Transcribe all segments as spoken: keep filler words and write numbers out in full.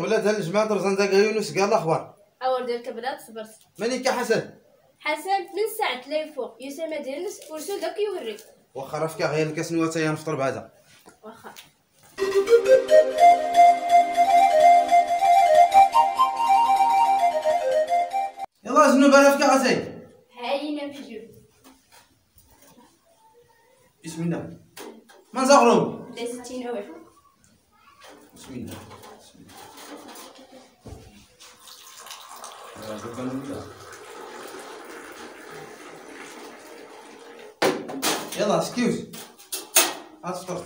ولاد هالجماعة درزان داك يونس قال الاخبار اول ديال البلاد صبرت مانيك حسن حسن من ساعة لا يفوق يسمى ديال الناس ورسول داك يوري واخا راه فيك غير الكاس نواتا نفطر بعدا واخا يلا زنوب انا فيك عساي هاينا محجوب بسم الله ما نزغرو لا ستين واحد بسم الله بسم الله يلا سكيوز اصفر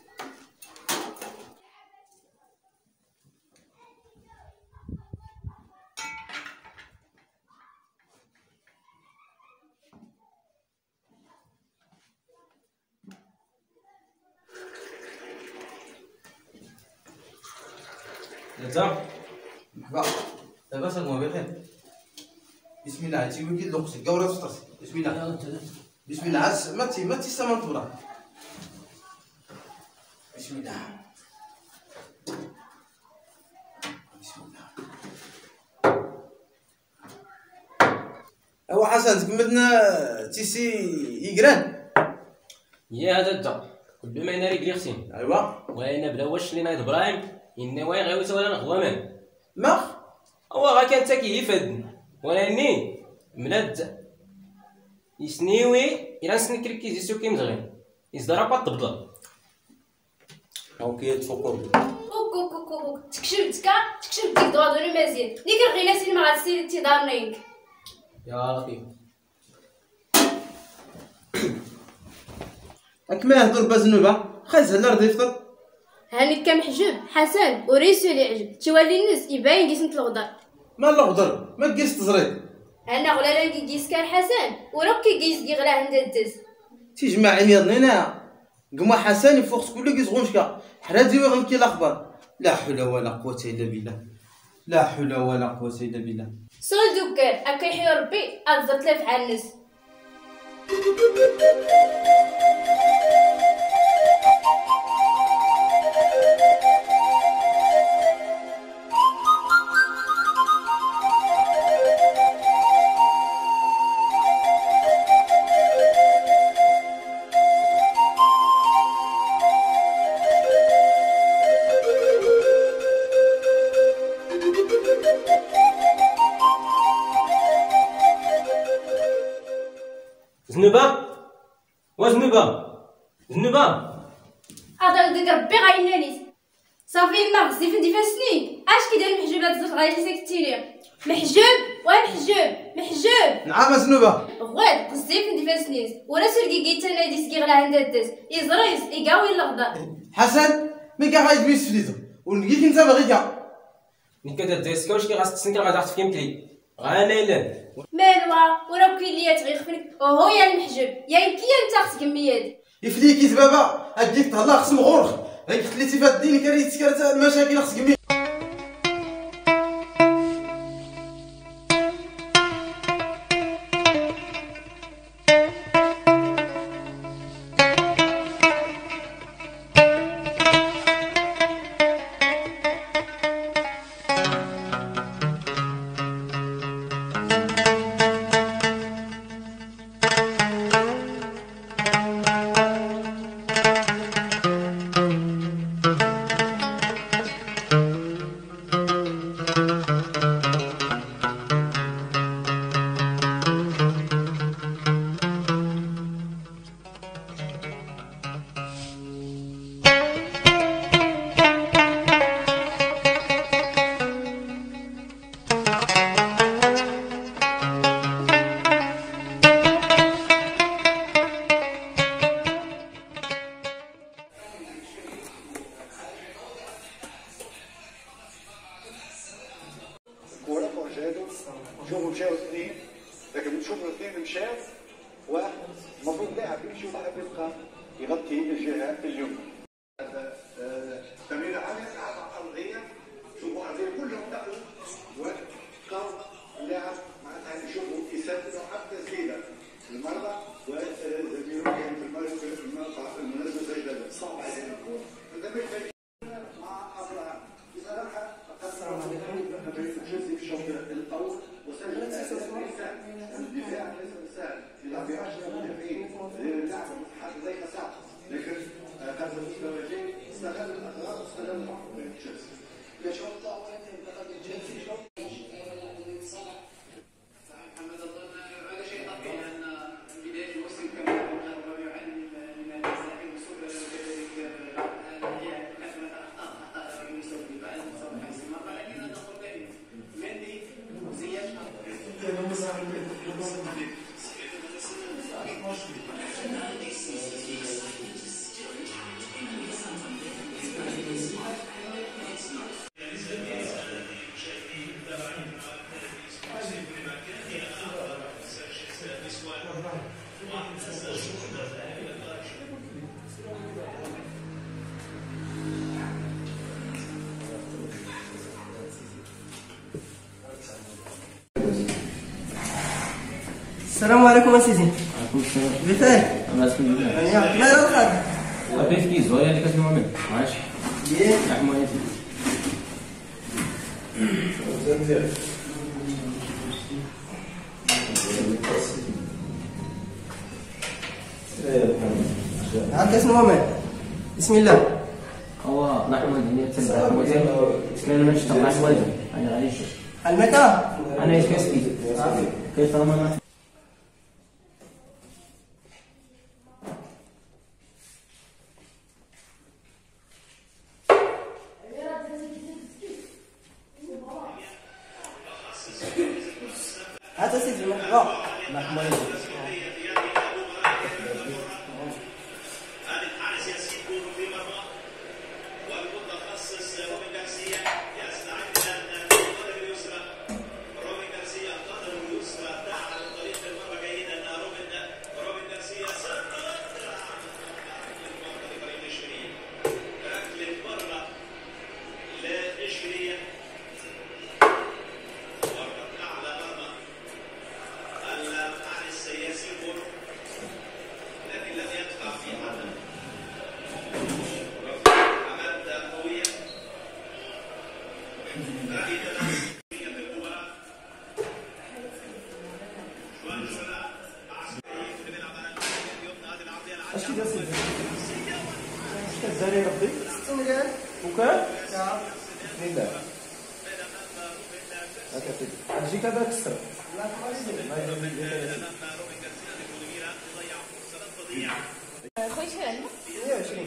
انت مرحبا لاباس اكون بخير بسم الله هاتي وين كيدلو قصي كاورا فطرت بسم الله بسم الله عس ما تي ما تيستمر طبرا بسم الله بسم الله هو حسن تكملنا تيسي يقران يا هذا الدا كل ما يناري قلي خسين ايوا وانا بلا واش اللي نايض ابراهيم اني واي غيوت ولا نغوامان ما هو غا كان تا كيفاد وانا ني مناد يسنيوي الى نسني كركيز يسو كيمزغين يزدرا با طبطب هاو كيتفكر اوك اوك اوك اوك تكشف تكا تكشف ديك دوادوني مزيان نيك رغينا سين مع السير تي دارنينك يا لطيف راك ما يهضر بزنوبه خايز هلا راه يفطر هاني كمحجوب حسن وريسو اللي عجب تولي الناس يباين قيسنت الغدر ما الغدر ما كيس تزريد انا غلا لا قيس كان حسن وروكي قيس كي غلا عند الدز تيجمع عميضني هنا قما حسن يفوق كل كيس غونشكا حرادي ويغنكي الاخبار لا حول ولا قوه الا بالله لا حول ولا قوه الا بالله سول دوكان اكا يحيى ربي ازرت لف على الناس زنوبه وزنوبه زنوبه هذا ديك ربي غاينانيس صافي ما غزي في ديفا سنين اش كيدير محجوب هاد الزرت غادي ساكتيني محجوب ومحجوب محجوب نعم زنوبه غواد غزي في ديفا سنين ولا سرقي كيتا نادي سكي غلا عند الدز يزريس يقاوي الغدار حسن مي كاع غايد بيس فليزو ونقيك انت باغي كاع نيك هاد الديسكا واش كي غاس تسنكر غادي تعرف كيم كلي غانيلان مالوا ورا كليات غيخفنك وهو يا المحجوب يا يمكن انت خصك كميات يفليكي زبابه هديك تهلا خصم غورخ غير خليتي في هاد الدين كريت كرت المشاكل خصك مي شوفوا مشاو اثنين لكن بنشوفوا الاثنين مشاو والمفروض لاعب يمشي ولاعب يبقى يغطي الجهه اليمنى. هذا تمريره عاليه على ارضيه شوفوا ارضيه كلهم دخلوا وبقاو اللاعب معناتها يشوفوا يسددوا حتى تسديده المرمى وزميلهم كان في المرمى المناسبه زي هذا صعب علينا الكون مع ابراهيم بصراحه قصروا السلام عليكم اسيدي. وعليكم السلام. بخير؟ الله يسلمك. ياك لا لا الخير. بغيت كي زويا اللي كتسمعوا منه عايش ياك رحموا عليك. هاك اسمه من بسم الله. هو نحن هنا تبع المدير كان ما نشتغل مع والدي انا غادي نشوف المتى؟ انا ايش كاسبي كيف ما هات اسيدي مرحبا. مرحبا. اش كيدير سيدي؟ اش كداري ربي؟ ستين ريال. وكان؟ نعم. بسم الله. هاكا سيدي. تجيك هذا كسر. لا خويا شحال عندنا؟ مية وعشرين.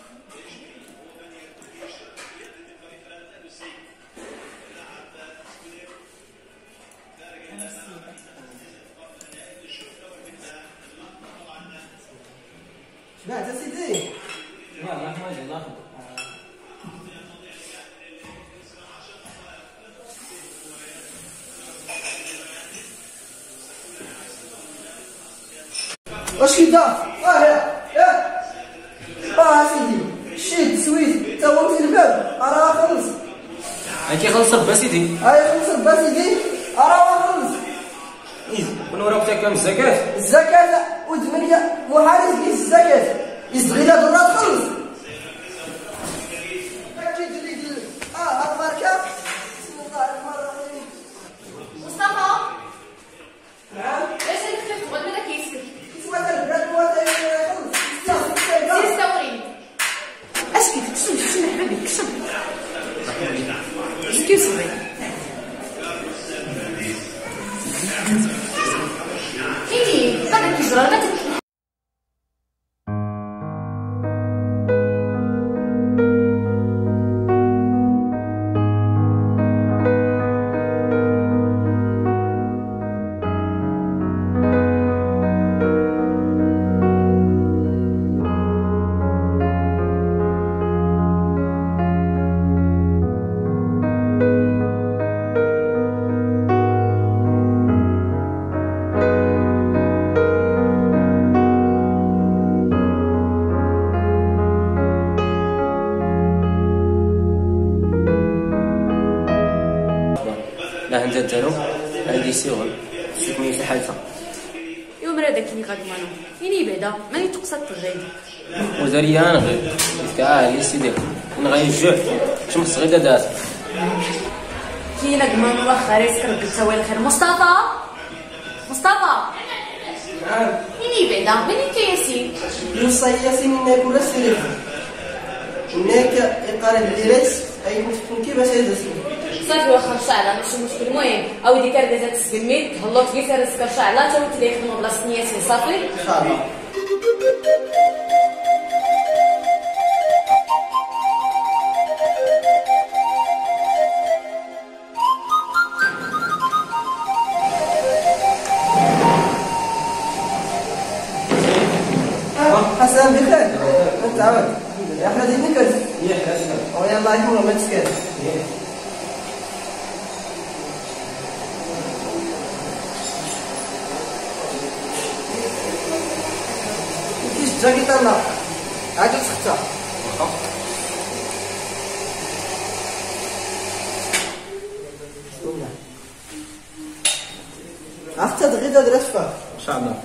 شبعت اسيدي؟ لا لا ما ناخذ. واش كيدا؟ اه يا يا اه سيدي شد سويت تا هو في الباب راه خلص. انت خلص ربا سيدي. هاي خلص ربا سيدي راه خلص. من وراك تا كام الزكاة؟ الزكاة وثمانية محارس كيس الزكاة يصغي لا درات خلص. اه هاد الماركة بسم الله الرحمن الرحيم. مصطفى نعم اش اللي تبغى ماذا كيسكت؟ كيسوا هذا البلاد هو خلص. سير ستوري اش كيف كشم كشم حبيبي كشم اكسكيوز مي كيدي هذا كيجرى ما لا انت دارو عندي سيغل سيكوني في حالتها يوم راه داك اللي غادي مانو فيني بعدا ماني تقصد تغيد وزاريا انا غير كاع لي سيدي نغير الجوع شمس صغيره دات كاينه كمان واخا ريسك ربي تسوي الخير. مصطفى مصطفى نعم فيني بعدا ماني انت ياسين يوصي ياسين انك ولا سيري هناك اقارب الدرس اي مشكل كيفاش هذا صافي واخا شعله ماشي مشكل. المهم اودي كاركازات تسلميت هلوط في سير شعله تا ولت لي يخدموا بلاصه نياتي صافي ان شاء الله. حسن بخير انت عاود يا احمد ابنك يا حسن ويا الله يكون ما تسكت. جاكيطة النار عاد تسخطها. أختها دغيا درات فيها ان شاء الله.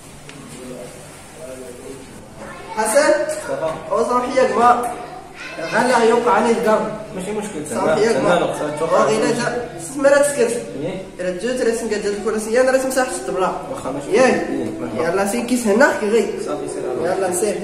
حسن وصاحية كما غالا يوقع عليه القرب ماشي مشكل. صاحية كما وغيلا جا مرات سكت رجعت رسم قد الكرسي انا رسم ساحة الطبلة واخا ماشي. ياك يلا سير كيس هنا كي غي صافي سير. يلا سير.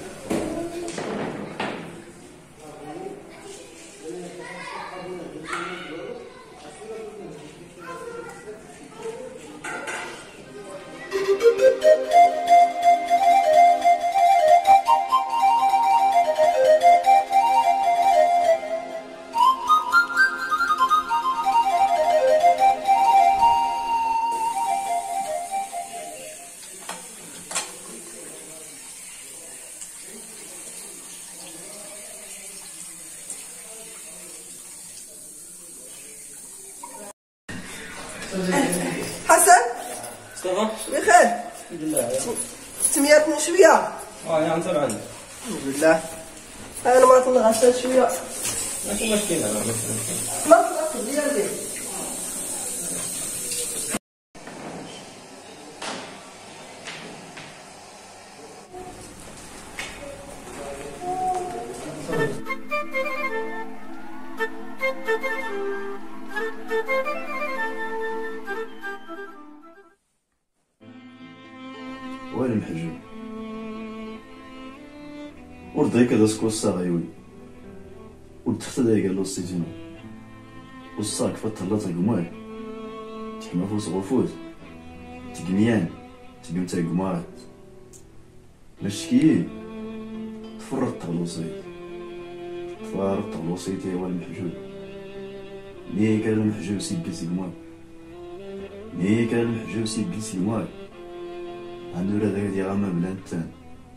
حسن صافا بخير الحمد لله. تمياتني شوية اه يا انت عندك الحمد لله. انا ما تنغسل شوية ماشي مشكل. انا ما تنغسل ديالي. وين المحجوب؟ ورضيك هذا سكو الصاغيوي ودخت هذا قال له السيتينو والصاك فتح تقماي تحمى فوس غفوت تقميان تقم تقمات مشكي تفرط الوصيت تفارط الوصيت يا المحجوب ليه كان المحجوب سيبي سيقماي ليه كان المحجوب سيبي سيقماي عنده هذاك ديال غاما بلا نتان.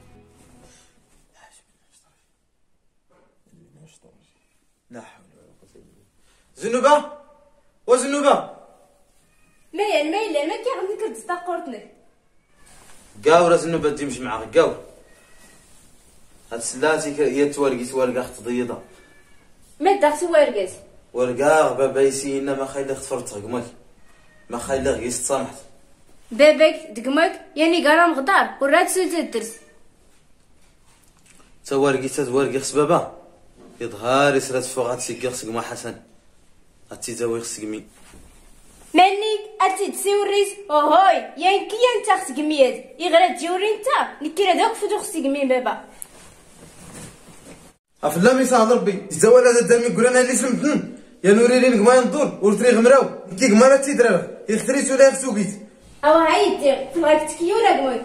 لا حول ولا قوة الا بالله. زنوبة وزنوبة مايا المايلة ما كيعرف نكرد تاقورتنك. قاورة زنوبة تمشي معاك قاور. هاد سلاتي هي توالقي توالقا اخت ضيضة. ما داخسي وارقاس. ورقا بابا يسينا ما خايلة تفرط غمك. ما خايلة غيست صامحت. باباك دقمك يعني قرام غدار ورات سوت الدرس. توارقي تتوارقي خس بابا. يظهر يسرات فوق هاتسيكي خصك ما حسن. هاتي تاوي خصك مي. مالك اتي تسيوريس اوهوي يانكي انت خصك مياد يغرا تجوري انت نكيرا داك فدو خصك مي بابا. افلا ميسا ربي الزوال هذا دامي يقول انا اللي سمتن يا نوري لي ما ينضر ورتري غمراو كي غمارا تيدرا يختريت ولا يخسوكيت او هايدي فبغاك تكيورا قمك.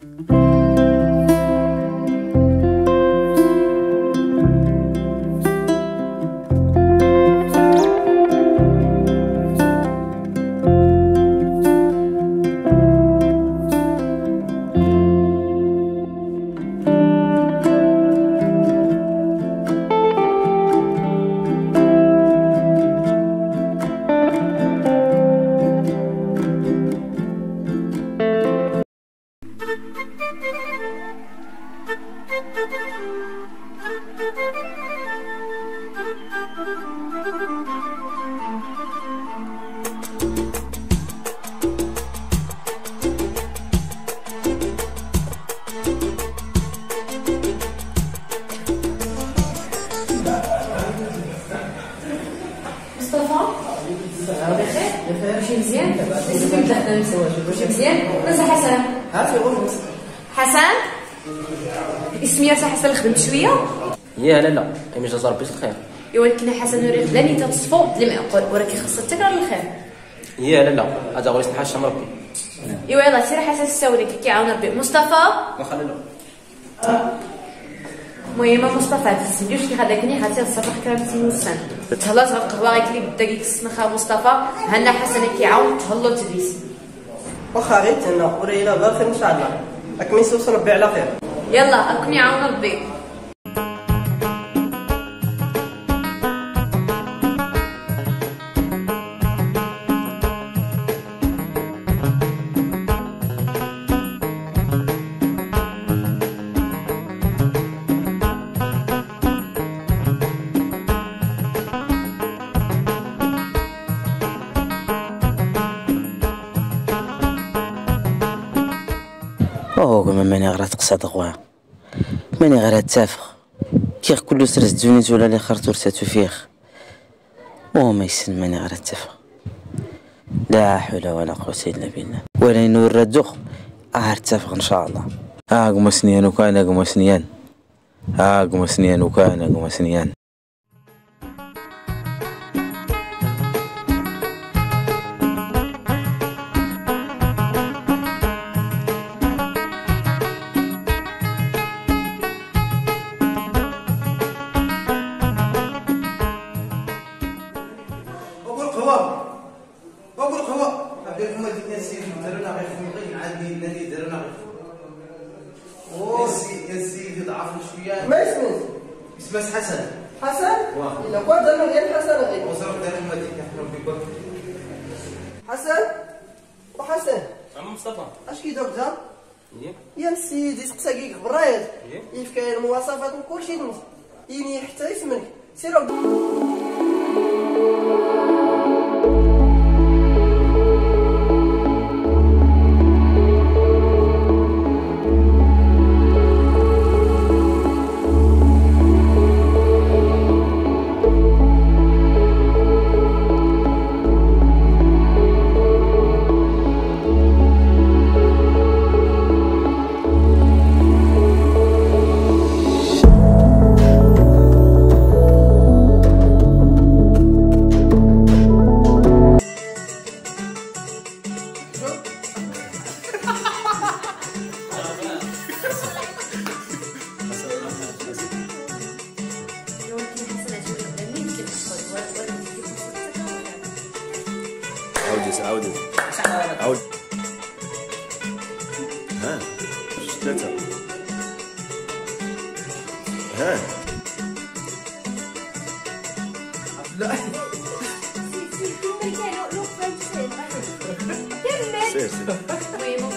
مزيان لازم نبدا نسوي واش مزيان نصح حسن ها في غرفة حسن اسمي يا حسن خدمت شويه يا لا لا ايما جزا ربي الخير ايوا ولكن حسن نوري خلاني تتصفو المعقول ولكن خاصك تكرر الخير يا لا لا هذا غير نحاش ربي ايوا يلاه سير حسن الساولي كيعاون ربي مصطفى واخا لا المهم مصطفى هاد السيديوش كي غاداكني حتى الصباح كرامتي نوسان تهلاش غير القهوه غير كلي بدا كيتسنخها مصطفى هنا حسن كيعاون تهلو تدريس واخا غير تهنا ورينا باخر ان شاء الله راك ما يسوس ربي على خير يلا راكم يعاون ربي اوه كما ماني غير تقصد غوا ماني غير التافه كيخ كل سرس دونيت ولا لي خرطور ساتو فيخ او ما يسن ماني غير التافه لا حول ولا قوه الا بالله ولا نور الدخ اه اتفق ان شاء الله ها قم سنيان وكان قم سنيان ها قم سنيان وكان قم سنيان بابو القهوة بابو القهوة عبد هما ديك السيد دارونا غير خمقين عندي الذي دارونا غير اوه يا سيدي ضعفنا شويه ما اسمه؟ اسمه حسن حسن؟ واه إلا كوا دارنا غير حسن غير وصرف دار هما ديك ربي يبارك حسن وحسن عم مصطفى اش كيدوك دا؟ إيه. يا سيدي سقسا كيك بريد إيه. يف كاين المواصفات وكلشي نص يني حتى اسمك سير عاود عاود عاود ها ثلاثة ها لا سير سير وي